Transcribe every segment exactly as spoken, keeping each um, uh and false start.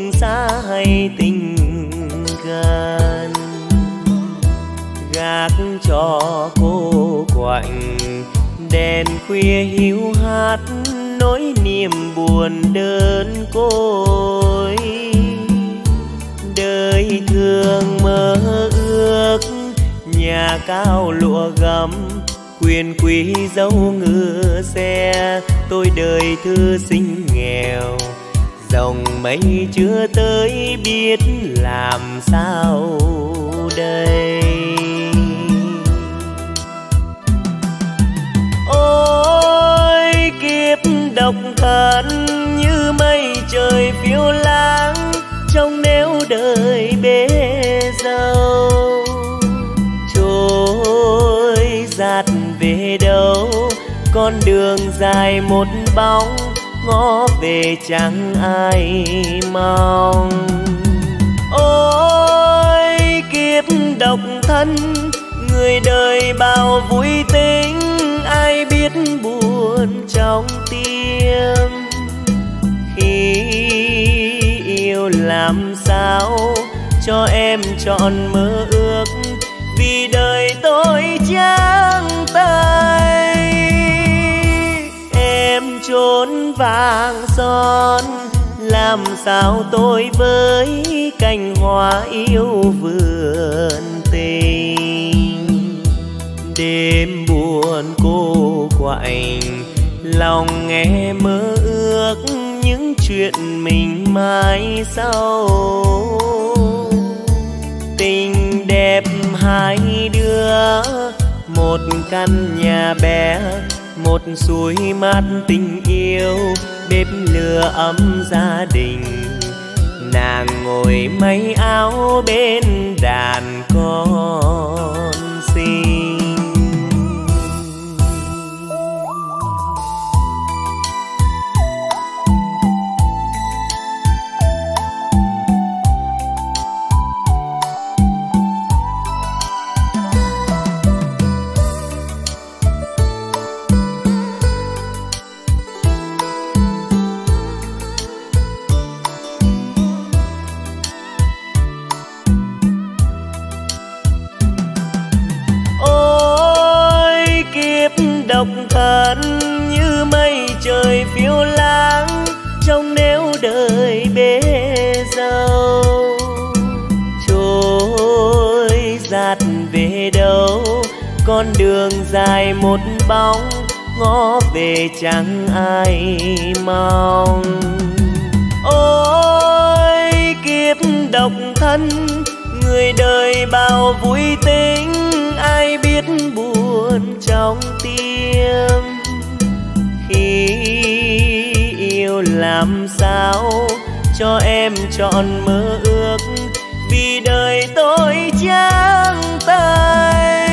tình xa hay tình gần, gác cho cô quạnh đèn khuya hiu hắt nỗi niềm buồn đơn côi. Đời thường mơ ước nhà cao lụa gấm, quyền quý dấu ngựa xe, tôi đời thư sinh nghèo, dòng mây chưa tới biết làm sao đây. Ôi kiếp độc thân như mây trời phiêu lãng, trong nếu đời bế dâu trôi dạt về đâu, con đường dài một bóng ngó về chẳng ai mong. Ôi kiếp độc thân người đời bao vui tính, ai biết buồn trong tim. Khi yêu làm sao cho em trọn mơ ước, vì đời tôi trắng tay. Em trốn vàng son, làm sao tôi với cành hoa yêu vườn tình. Đêm buồn cô quạnh, lòng nghe mơ ước những chuyện mình mai sau. Tình đẹp hai đứa, một căn nhà bé, một suối mát tình yêu, bếp lửa ấm gia đình. Nàng ngồi may áo bên đàn con xinh. Độc thân như mây trời phiêu lãng, trong nếu đời bế dâu trôi dạt về đâu, con đường dài một bóng ngó về chẳng ai mong. Ôi kiếp độc thân người đời bao vui tính, ai biết buồn trong tim. Khi yêu làm sao cho em trọn mơ ước, vì đời tôi trắng tay.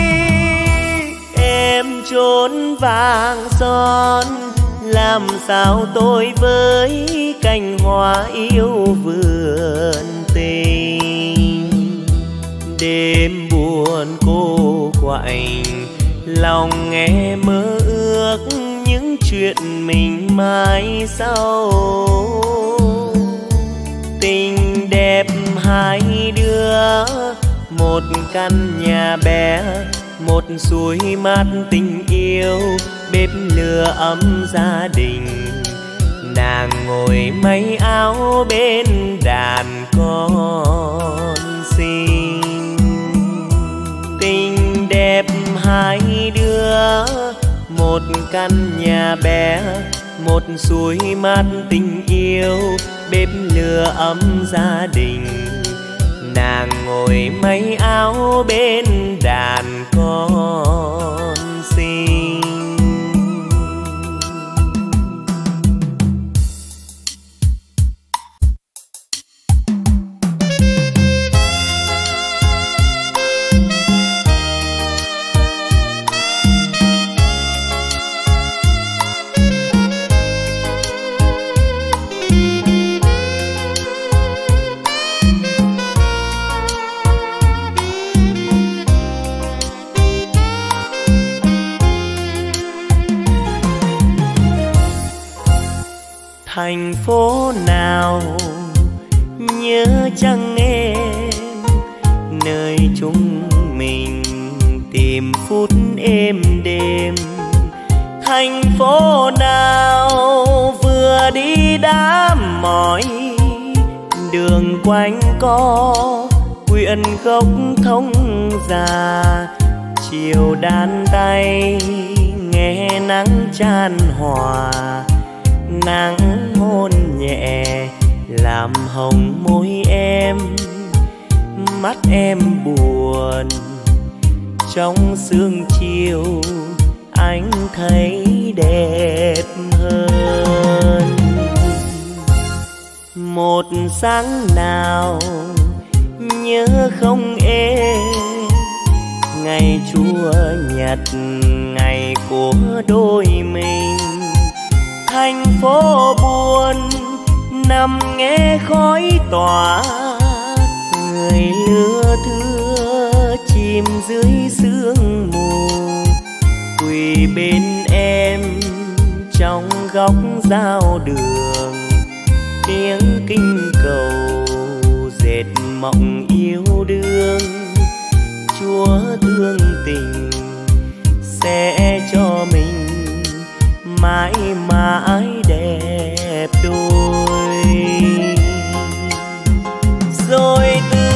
Em trốn vàng son, làm sao tôi với cành hoa yêu vườn tình. Đêm buồn cô quạnh, lòng nghe mơ ước những chuyện mình mai sau. Tình đẹp hai đứa, một căn nhà bé, một suối mát tình yêu, bếp lửa ấm gia đình. Nàng ngồi may áo bên đàn con xinh. Tình đẹp hai đứa, một căn nhà bé, một suối mát tình yêu, bếp lửa ấm gia đình. Nàng ngồi may áo bên đàn con xinh. Thành phố nào nhớ chăng em nơi chúng mình tìm phút êm đêm. Thành phố nào vừa đi đã mỏi, đường quanh co quyện gốc thông già. Chiều đan tay nghe nắng chan hòa, nắng hôn nhẹ làm hồng môi em. Mắt em buồn trong sương chiều, anh thấy đẹp hơn. Một sáng nào nhớ không em, ngày Chúa Nhật ngày của đôi mình. Thành phố buồn nằm nghe khói tỏa, người lưa thưa chìm dưới sương mù. Quỳ bên em trong góc giao đường, tiếng kinh cầu dệt mộng yêu đương. Chúa thương tình sẽ cho mình mãi mãi đẹp đôi. Rồi từ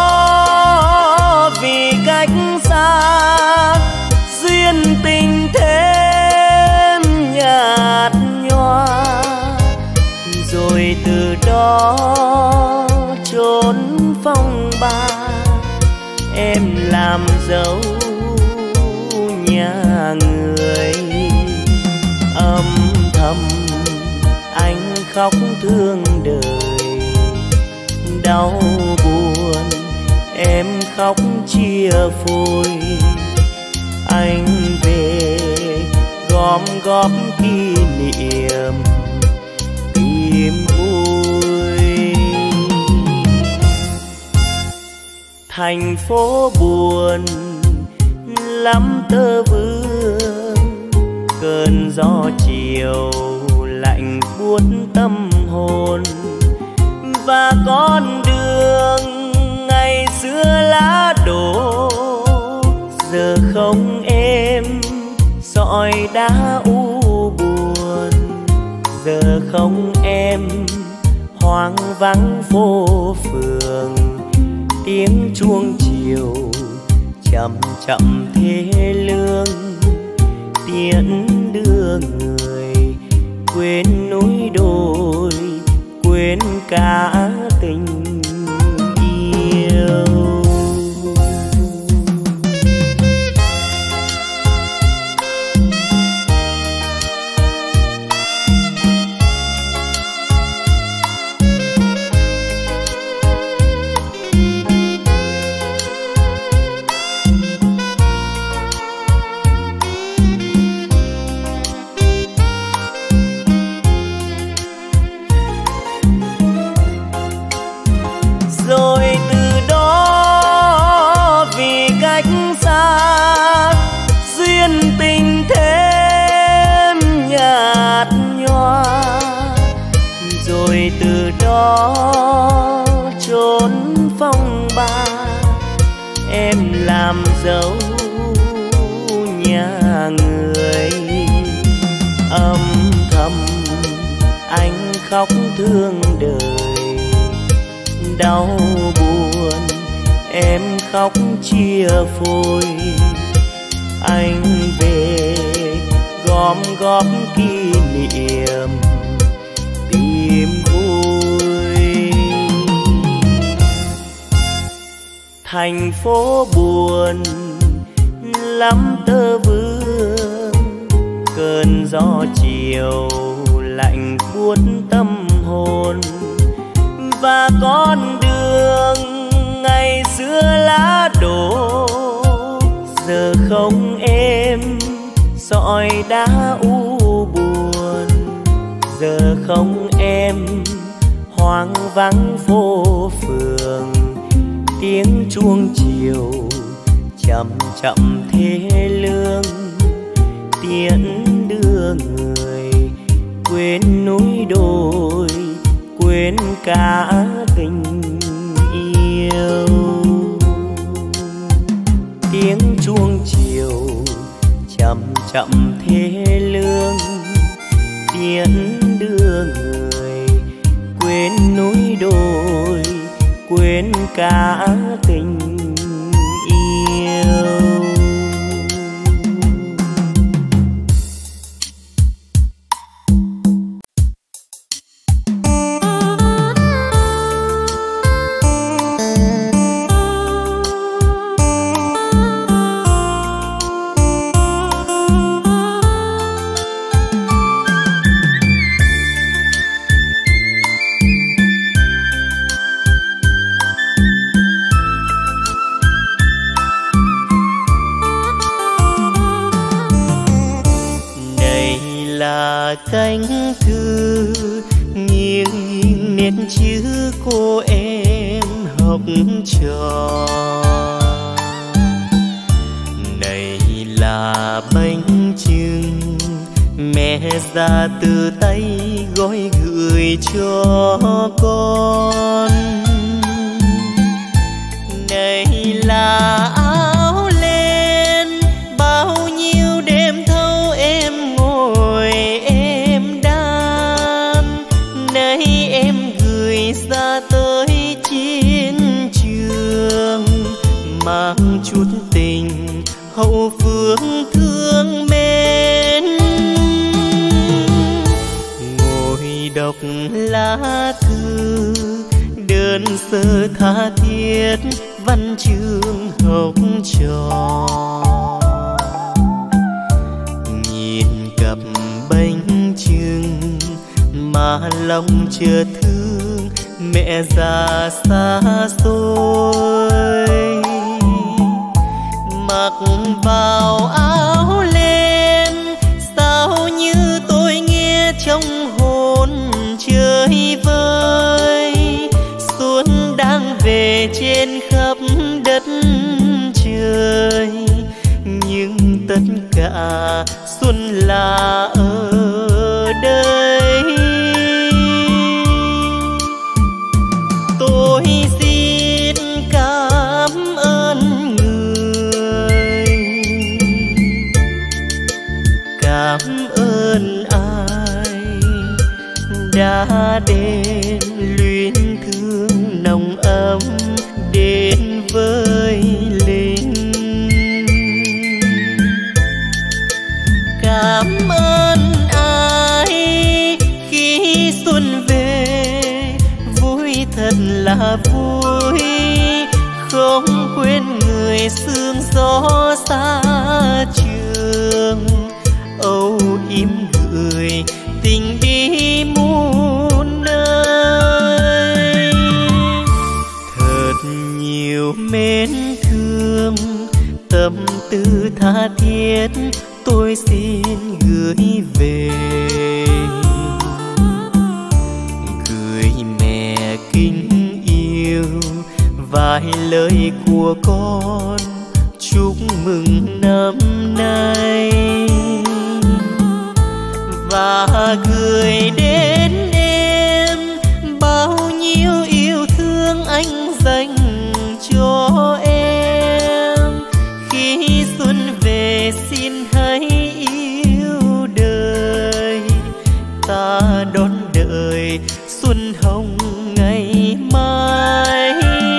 đó vì cách xa, duyên tình thêm nhạt nhòa. Rồi từ đó trốn phong ba, em làm dấu nhà người. Âm thầm anh khóc thương đời, đau buồn em khóc chia phôi. Anh về gom góp kỷ niệm tìm vui. Thành phố buồn lắm tơ vương, cơn gió chiều lạnh buốt tâm hồn. Và con đường ngày xưa lá đổ, giờ không em sỏi đá u buồn. Giờ không em hoang vắng phố phường, tiếng chuông chiều chậm chậm thế lương. Tiễn đưa người quên núi đồi, quên cả tình yêu. Từ đó trốn phong ba, em làm dấu nhà người. Âm thầm anh khóc thương đời, đau buồn em khóc chia phôi. Anh về gom góp kỷ niệm tìm vui. Thành phố buồn lắm tơ vương, cơn gió chiều lạnh buốt tâm hồn. Và con đường ngày xưa lá đổ, giờ không em sỏi đá u buồn. Giờ không em hoang vắng phố phường, tiếng chuông chiều chậm chậm thế lương. Tiễn đưa người quên núi đồi, quên cả tình yêu. Tiếng chuông chiều chậm chậm thế lương, tiễn đưa người quên núi đồi, quên cả tình yêu. Cánh thư nghiêng nghiêng nét chữ cô em học trò. Này là bánh chưng mẹ ra từ tay gói gửi cho con. Này là áo len bao nhiêu đêm thâu em ngồi em đan. Nay em gửi ra tới chiến trường, mang chút tình hậu phương thương mến. Ngồi đọc lá thư đơn sơ tha thiết văn chương học trò. Nhìn cặp bánh chưng mà lòng chợt thương mẹ già xa xôi. Mặc vào áo len sao như tôi nghe trong hồn chơi vơi. Xuân đang về trên khắp đất trời, nhưng tất cả xuân là ở đây. Tôi xin cảm ơn người, cảm ơn ai đã đến luyến thương nồng ấm đến với linh. Cảm ơn ai khi xuân về vui thật là vui, không quên người sương gió xa trường. Âu yếm gửi tình đi muôn nơi, thật nhiều mến thương tâm tư tha thiết tôi xin gửi về. Gửi mẹ kính yêu vài lời của con chúc mừng năm nay, và gửi đến em bao nhiêu yêu thương anh dành cho em. Khi xuân về xin hãy yêu đời, ta đón đợi xuân hồng ngày mai.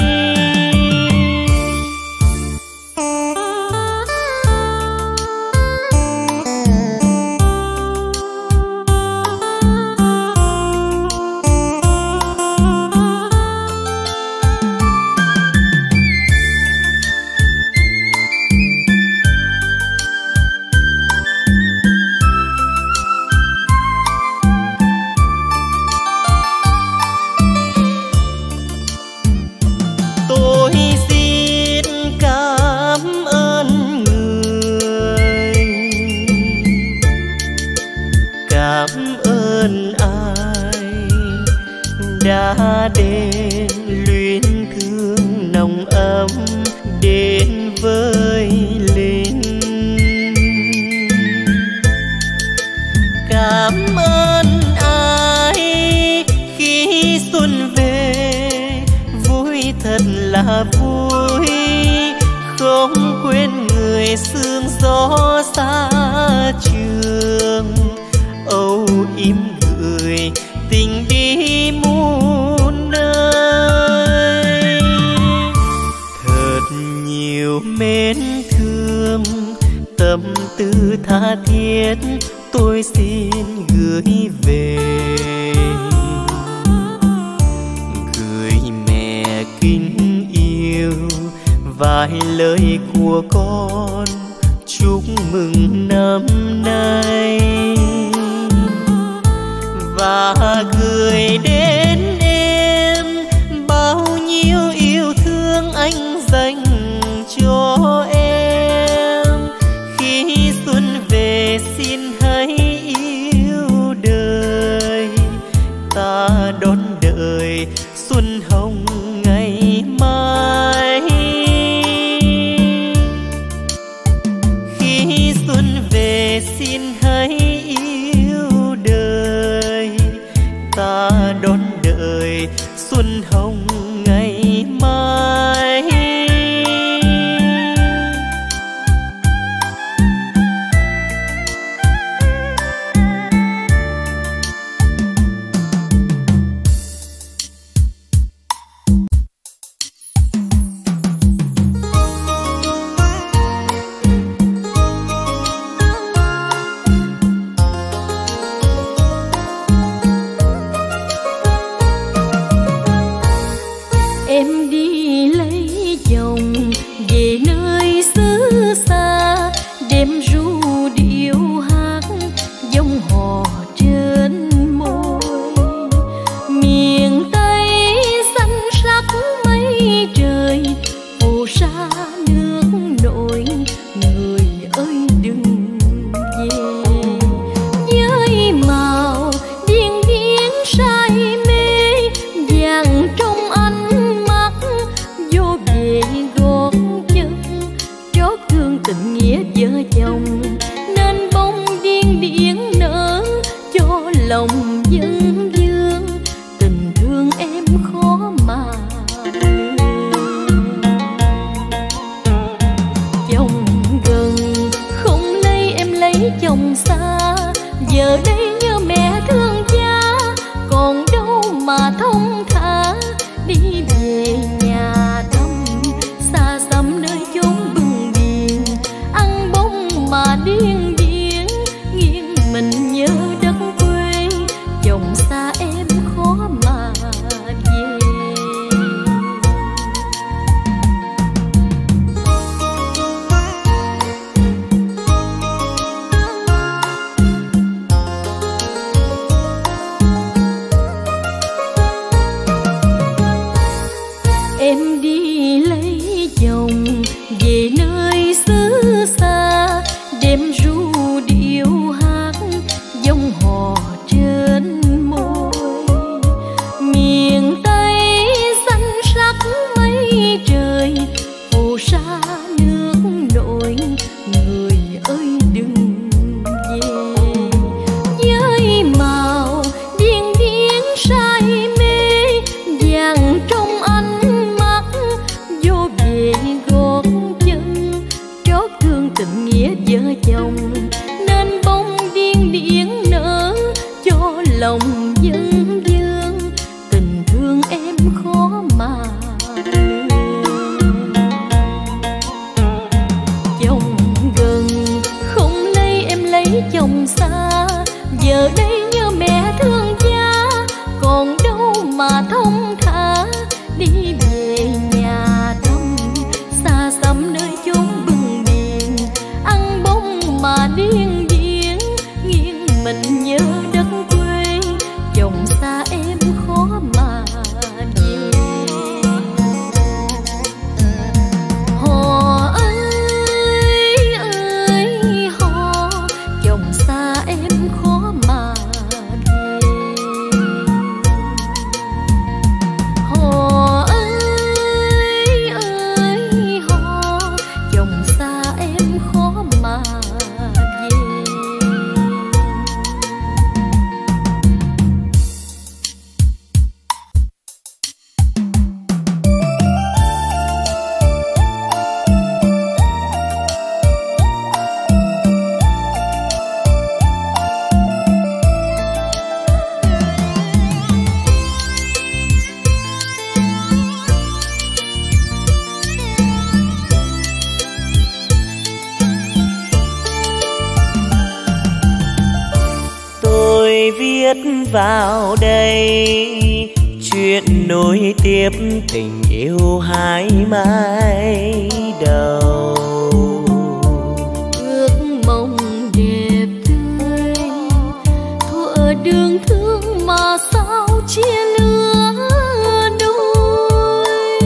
Đã đến luyến thương nồng ấm đến với linh. Cảm ơn ai khi về sương gió xa trường, âu yếm người tình đi muôn nơi. Thật nhiều mến thương, tâm tư tha thiết tôi xin gửi về. Gửi mẹ kính yêu vài lời của con chúc mừng năm nay, và gửi đến em bao nhiêu yêu thương anh dành cho em. Khi xuân về xin hãy yêu đời, ta đón đợi xuân hồng ngày mai. Khi xuân về xin hãy yêu đời, ta đón đợi xuân hồng ngày mai. vào đây, chuyện nối tiếp tình yêu hai mái đầu. Ước mong đẹp tươi thuở đường thương mà sao chia lứa đôi.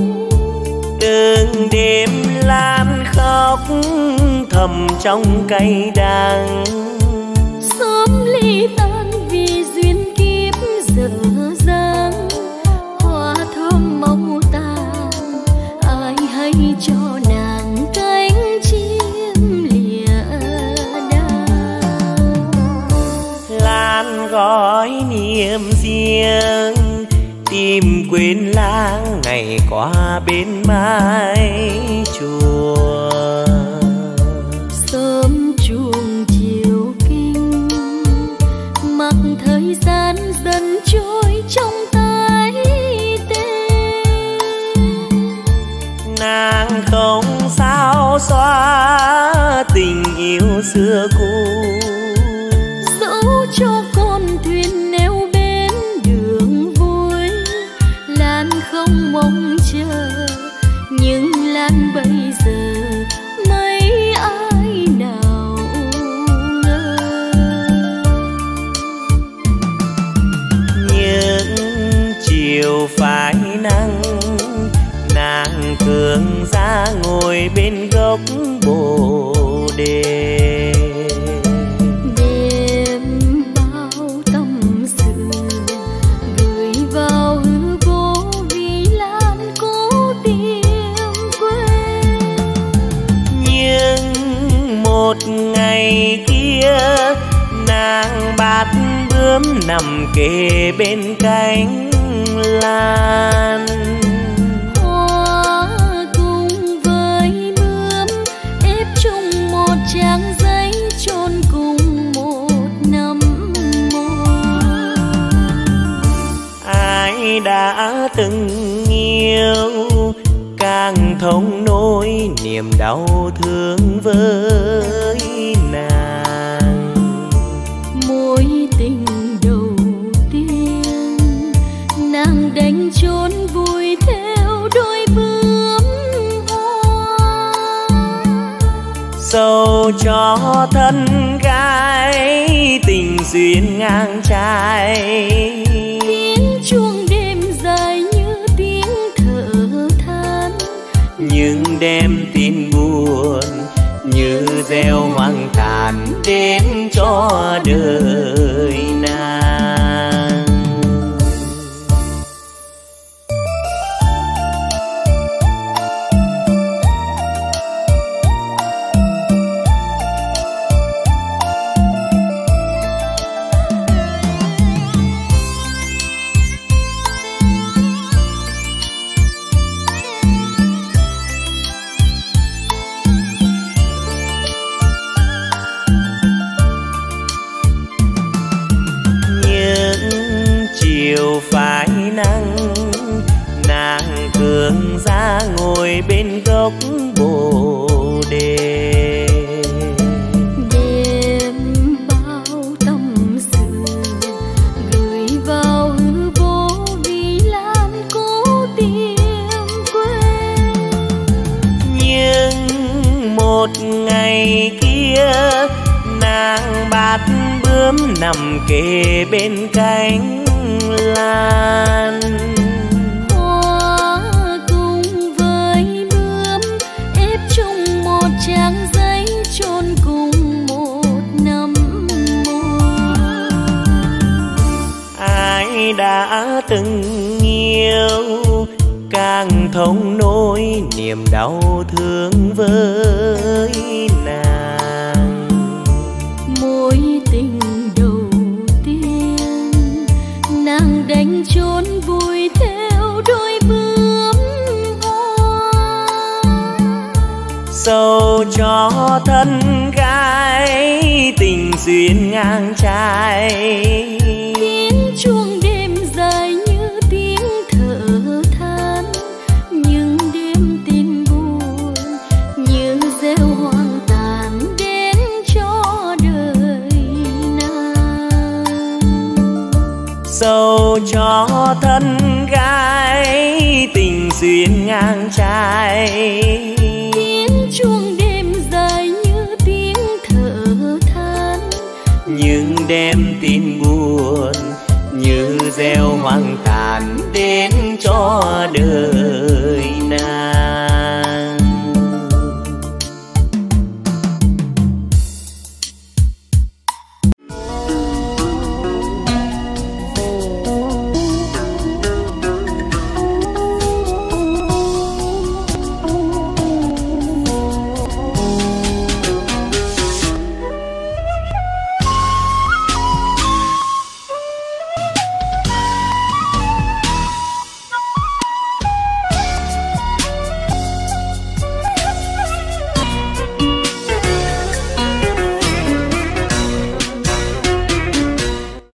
Từng đêm lan khóc thầm trong cay đắng, sớm ly tan vì duyên kiếp dở dang. Hoa thơm màu tàn ai hay cho nàng cánh chim lìa đàng. Lan gói niềm riêng tìm quên lãng ngày qua bên mái chùa. Sớm chuông chiều kinh mặc thời gian dần trôi trong tay tên. Nàng không sao xóa tình yêu xưa cũ, dẫu cho con thuyền neo bên đường vui. Lan không mong chờ nhưng Lan bây giờ mấy ai nào ngờ. những chiều phai nắng nàng thường ra ngồi bên gốc bồ đề. Đêm bao tâm sự gửi vào hư vô vì Lan cố tìm quên. Nhưng một ngày kia nàng bát bướm nằm kề bên cánh Lan. Hoa cùng với bướm ép chung một trang giấy chôn cùng một năm môi. Ai đã từng yêu càng thống nỗi niềm đau thương với nàng. Mối tình đầu tiên nàng đánh trốn vui theo đôi bướm hoa. Dẫu cho thân gái tình duyên ngang trái, Tiếng chuông đêm dài như tiếng thở than, nhưng đem tin buồn như gieo hoang tàn đến cho đời nàng. Chiều phai nắng nàng thường ra ngồi bên gốc bồ đề. Đêm bao tâm sự gửi vào hư vô vì Lan cố tìm quên. Nhưng một ngày kia nàng bát bướm nằm kề bên cánh Lan. Hoa cùng với bướm ép chung một trang giấy chôn cùng một năm môi. Ai đã từng yêu càng thống nỗi niềm đau thương với nàng. Mối tình đầu tiên nàng đánh trốn vui theo đôi bướm hoa. Dẫu cho thân gái tình duyên ngang trái, Tiếng chuông đêm dài như tiếng thở than, nhưng đêm tin buồn như gieo hoang tàn đến cho đời nàng. cho thân gái tình duyên ngang trai. Tiếng chuông đêm dài như tiếng thở than, nhưng đêm tin buồn như gieo hoang tàn đến cho đời.